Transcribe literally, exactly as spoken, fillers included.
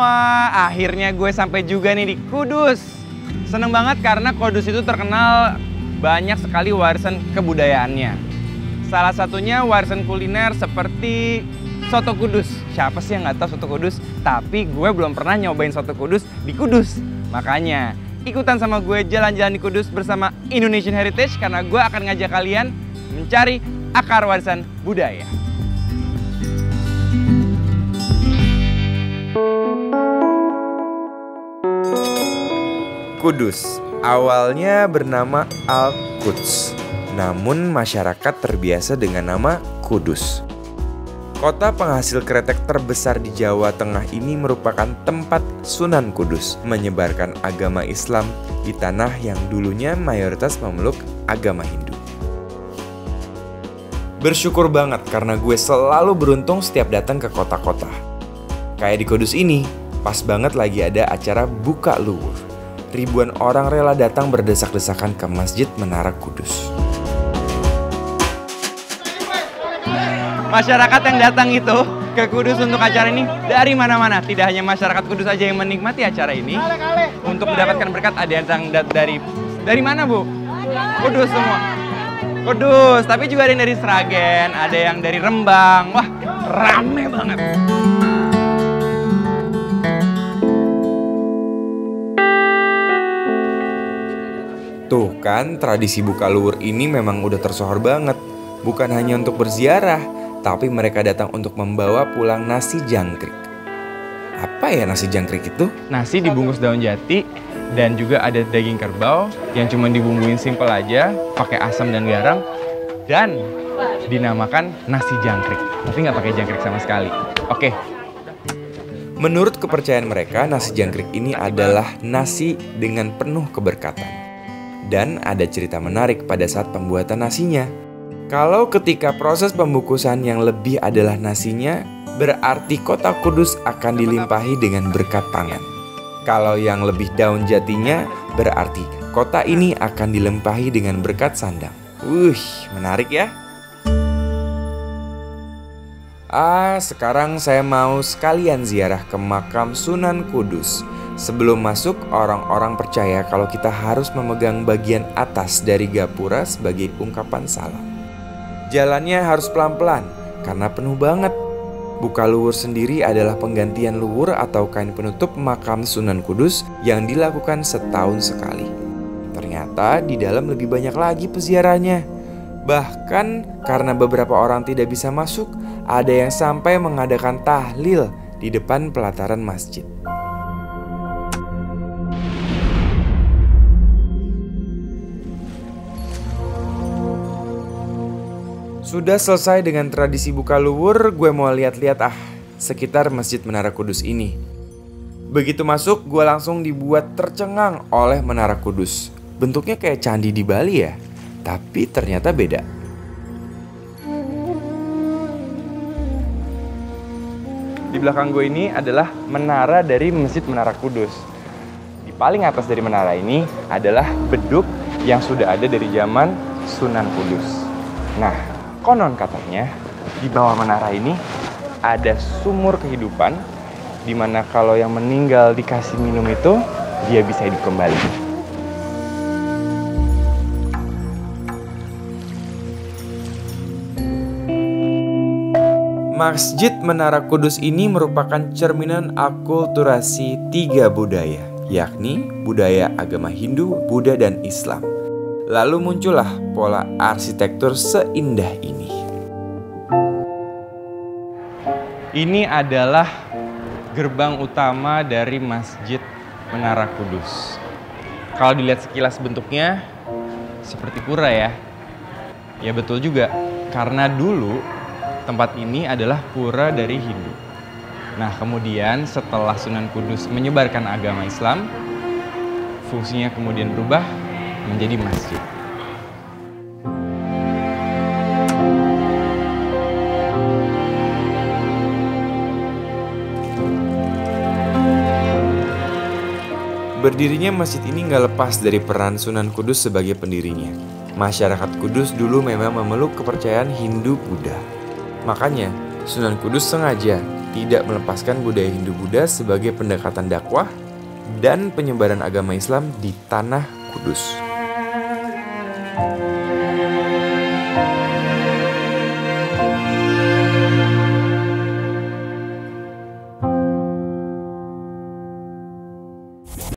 semua, akhirnya gue sampai juga nih di Kudus. Seneng banget karena Kudus itu terkenal banyak sekali warisan kebudayaannya. Salah satunya warisan kuliner seperti soto Kudus. Siapa sih yang nggak tahu soto Kudus? Tapi gue belum pernah nyobain soto Kudus di Kudus. Makanya ikutan sama gue jalan-jalan di Kudus bersama Indonesian Heritage karena gue akan ngajak kalian mencari akar warisan budaya. Kudus awalnya bernama Al-Quds, namun masyarakat terbiasa dengan nama Kudus. Kota penghasil kretek terbesar di Jawa Tengah ini merupakan tempat Sunan Kudus menyebarkan agama Islam di tanah yang dulunya mayoritas memeluk agama Hindu. Bersyukur banget karena gue selalu beruntung setiap datang ke kota-kota. Kayak di Kudus ini, pas banget lagi ada acara buka luwur. Ribuan orang rela datang berdesak-desakan ke Masjid Menara Kudus. Masyarakat yang datang itu ke Kudus untuk acara ini dari mana-mana. Tidak hanya masyarakat Kudus aja yang menikmati acara ini. Untuk mendapatkan berkat ada yang dari dari mana, Bu? Kudus semua. Kudus, tapi juga ada yang dari Sragen, ada yang dari Rembang. Wah, rame banget. Tuh kan, tradisi buka luwur ini memang udah tersohor banget. Bukan hanya untuk berziarah, tapi mereka datang untuk membawa pulang nasi jangkrik. Apa ya nasi jangkrik itu? Nasi dibungkus daun jati dan juga ada daging kerbau yang cuma dibumbuin simpel aja, pakai asam dan garam dan dinamakan nasi jangkrik. Tapi nggak pakai jangkrik sama sekali. Oke. Menurut kepercayaan mereka, nasi jangkrik ini adalah nasi dengan penuh keberkatan. Dan ada cerita menarik pada saat pembuatan nasinya. Kalau ketika proses pembungkusan yang lebih adalah nasinya, berarti kota Kudus akan dilimpahi dengan berkat pangan. Kalau yang lebih daun jatinya, berarti kota ini akan dilimpahi dengan berkat sandang. Wuh, menarik ya? Ah, sekarang saya mau sekalian ziarah ke makam Sunan Kudus. Sebelum masuk, orang-orang percaya kalau kita harus memegang bagian atas dari gapura sebagai ungkapan salam. Jalannya harus pelan-pelan, karena penuh banget. Buka luwur sendiri adalah penggantian luwur atau kain penutup makam Sunan Kudus yang dilakukan setahun sekali. Ternyata di dalam lebih banyak lagi peziarahnya. Bahkan karena beberapa orang tidak bisa masuk, ada yang sampai mengadakan tahlil di depan pelataran masjid. Sudah selesai dengan tradisi buka luwur, gue mau lihat-lihat ah sekitar Masjid Menara Kudus ini. Begitu masuk, gue langsung dibuat tercengang oleh Menara Kudus. Bentuknya kayak candi di Bali ya, tapi ternyata beda. Di belakang gue ini adalah menara dari Masjid Menara Kudus. Di paling atas dari menara ini adalah beduk yang sudah ada dari zaman Sunan Kudus. Nah, konon katanya di bawah menara ini ada sumur kehidupan di mana kalau yang meninggal dikasih minum itu dia bisa hidup kembali. Masjid Menara Kudus ini merupakan cerminan akulturasi tiga budaya, yakni budaya agama Hindu, Buddha, dan Islam. Lalu muncullah pola arsitektur seindah ini. Ini adalah gerbang utama dari Masjid Menara Kudus. Kalau dilihat sekilas bentuknya seperti pura ya. Ya betul juga, karena dulu tempat ini adalah pura dari Hindu. Nah, kemudian setelah Sunan Kudus menyebarkan agama Islam, fungsinya kemudian berubah menjadi masjid. Berdirinya masjid ini nggak lepas dari peran Sunan Kudus sebagai pendirinya. Masyarakat Kudus dulu memang memeluk kepercayaan Hindu Buddha. Makanya Sunan Kudus sengaja tidak melepaskan budaya Hindu-Buddha sebagai pendekatan dakwah dan penyebaran agama Islam di tanah Kudus.